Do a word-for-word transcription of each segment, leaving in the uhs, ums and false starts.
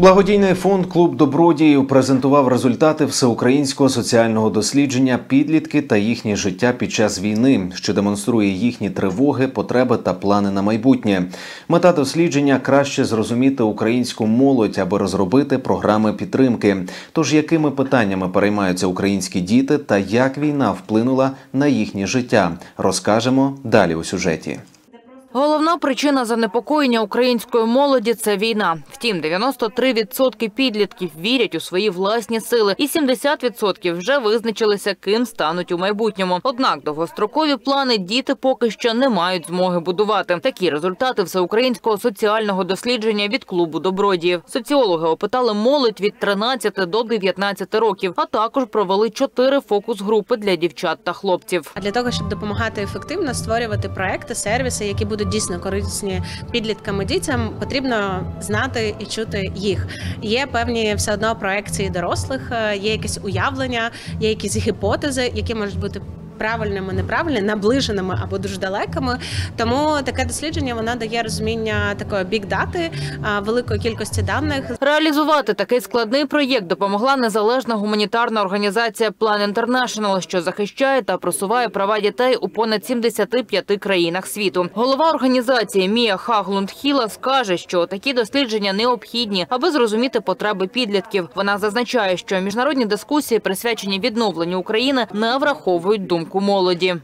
Благодійний фонд «Клуб добродіїв» презентував результати всеукраїнського соціального дослідження «Підлітки та їхнє життя під час війни», що демонструє їхні тривоги, потреби та плани на майбутнє. Мета дослідження – краще зрозуміти українську молодь, аби розробити програми підтримки. Тож, якими питаннями переймаються українські діти та як війна вплинула на їхнє життя, розкажемо далі у сюжеті. Головна причина занепокоєння української молоді – це війна. Втім, дев'яносто три відсотки підлітків вірять у свої власні сили і сімдесят відсотків вже визначилися, ким стануть у майбутньому. Однак довгострокові плани діти поки що не мають змоги будувати. Такі результати всеукраїнського соціального дослідження від «Клубу добродіїв». Соціологи опитали молодь від тринадцяти до дев'ятнадцяти років, а також провели чотири фокус-групи для дівчат та хлопців. А для того, щоб допомагати ефективно створювати проекти, сервіси, які будуть дійсно корисні підліткам і дітям, потрібно знати і чути їх. Є певні все одно проекції дорослих, є якесь уявлення, є якісь гіпотези, які можуть бути правильними, неправильними, наближеними або дуже далекими. Тому таке дослідження, воно дає розуміння такої бік-дати, великої кількості даних. Реалізувати такий складний проєкт допомогла незалежна гуманітарна організація Plan International, що захищає та просуває права дітей у понад сімдесяти п'яти країнах світу. Голова організації Мія Хаглунд-Хіла скаже, що такі дослідження необхідні, аби зрозуміти потреби підлітків. Вона зазначає, що міжнародні дискусії, присвячені відновленню України, не враховують думку молоді.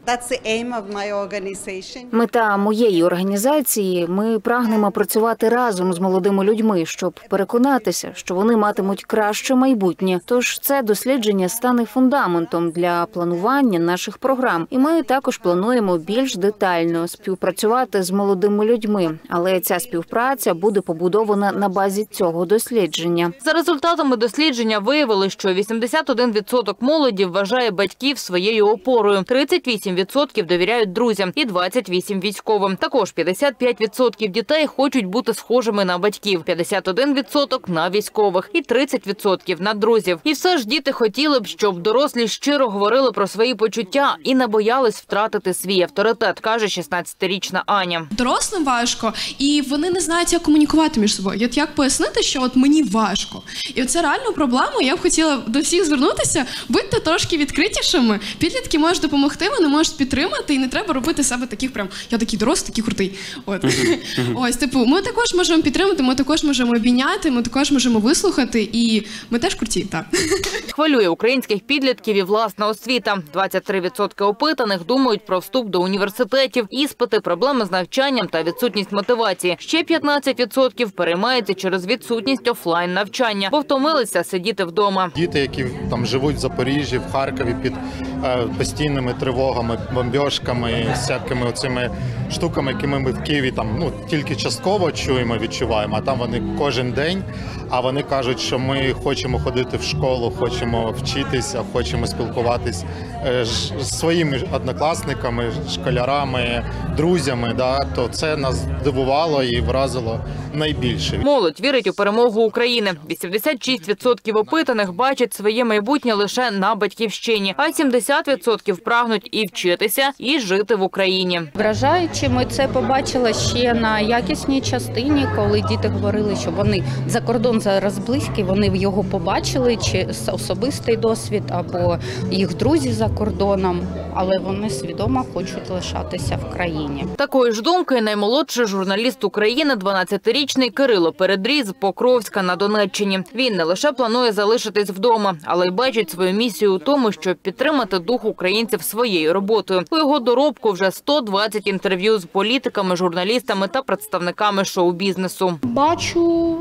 Мета моєї організації – ми прагнемо працювати разом з молодими людьми, щоб переконатися, що вони матимуть краще майбутнє. Тож це дослідження стане фундаментом для планування наших програм. І ми також плануємо більш детально співпрацювати з молодими людьми. Але ця співпраця буде побудована на базі цього дослідження. За результатами дослідження виявили, що вісімдесят один відсоток молоді вважає батьків своєю опорою. тридцять вісім відсотків довіряють друзям і двадцять вісім відсотків військовим. Також п'ятдесят п'ять відсотків дітей хочуть бути схожими на батьків, п'ятдесят один відсоток – на військових і тридцять відсотків – на друзів. І все ж діти хотіли б, щоб дорослі щиро говорили про свої почуття і не боялись втратити свій авторитет, каже шістнадцятирічна Аня. Дорослим важко, і вони не знають, як комунікувати між собою. От як пояснити, що от мені важко. І це реальну проблему. Я б хотіла до всіх звернутися, будьте трошки відкритішими. Підлітки можуть допомогти, вони можуть підтримати, і не треба робити себе таких прям, я такий дорослий, такий крутий. От. Ось, типу, ми також можемо підтримати, ми також можемо обійняти, ми також можемо вислухати, і ми теж круті, так. Хвилює українських підлітків і власна освіта. двадцять три відсотки опитаних думають про вступ до університетів, іспити, проблеми з навчанням та відсутність мотивації. Ще п'ятнадцять відсотків переймаються через відсутність офлайн-навчання, бо втомилися сидіти вдома. Діти, які там живуть в Запоріжжі, в Харкові під е, постійними тривогами, бомбьошками, всякими оцими штуками, якими ми в Києві там, ну, тільки частково чуємо, відчуваємо, а там вони кожен день, а вони кажуть, що ми хочемо ходити в школу, хочемо вчитися, хочемо спілкуватись е, з своїми однокласниками, школярами, друзями, да, то це нас здивувало і вразило найбільше. Молодь вірить у перемогу України. вісімдесят шість відсотків опитаних бачать своє майбутнє лише на батьківщині, а сімдесят відсотків прагнуть і вчитися, і жити в Україні. Вражаючи, ми це побачили ще на якісній частині, коли діти говорили, що вони за кордон зараз близькі, вони його побачили, чи особистий досвід, або їх друзі за кордоном, але вони свідомо хочуть лишатися в країні. Такої ж думки наймолодший журналіст України, дванадцятирічний Кирило Передрій з Покровська на Донеччині. Він не лише планує залишитись вдома, але й бачить свою місію у тому, щоб підтримати дух українців своєю роботою. У його доробку вже сто двадцять інтерв'ю з політиками, журналістами та представниками шоу-бізнесу. Бачу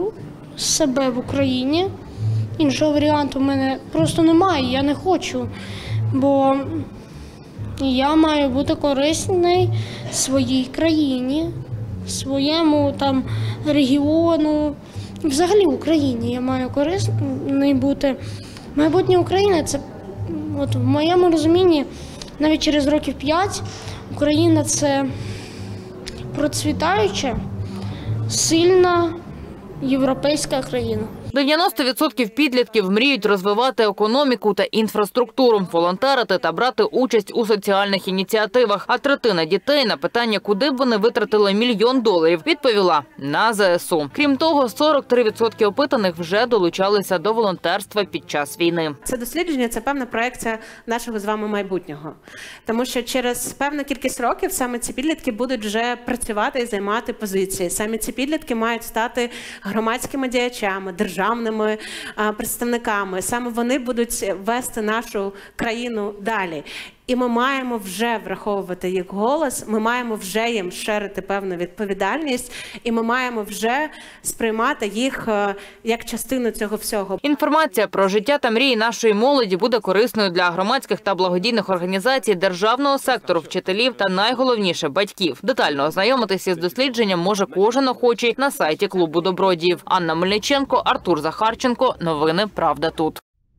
себе в Україні. Іншого варіанту в мене просто немає, я не хочу. Бо я маю бути корисний своїй країні, своєму там регіону. Взагалі в Україні я маю корисний бути. Майбутнє України – це, от в моєму розумінні, навіть через років п'ять Україна – це процвітаюча, сильна європейська країна. дев'яносто відсотків підлітків мріють розвивати економіку та інфраструктуру, волонтерити та брати участь у соціальних ініціативах. А третина дітей на питання, куди б вони витратили мільйон доларів, відповіла – на ЗСУ. Крім того, сорок три відсотки опитаних вже долучалися до волонтерства під час війни. Це дослідження, це певна проекція нашого з вами майбутнього. Тому що через певну кількість років саме ці підлітки будуть вже працювати і займати позиції. Саме ці підлітки мають стати громадськими діячами, державними а, представниками. Саме вони будуть вести нашу країну далі. І ми маємо вже враховувати їх голос, ми маємо вже їм шерити певну відповідальність, і ми маємо вже сприймати їх як частину цього всього. Інформація про життя та мрії нашої молоді буде корисною для громадських та благодійних організацій, державного сектору, вчителів та, найголовніше, батьків. Детально ознайомитися з дослідженням може кожен охочий на сайті клубу добродіїв. Анна Мельниченко, Артур Захарченко. Новини «Правда тут».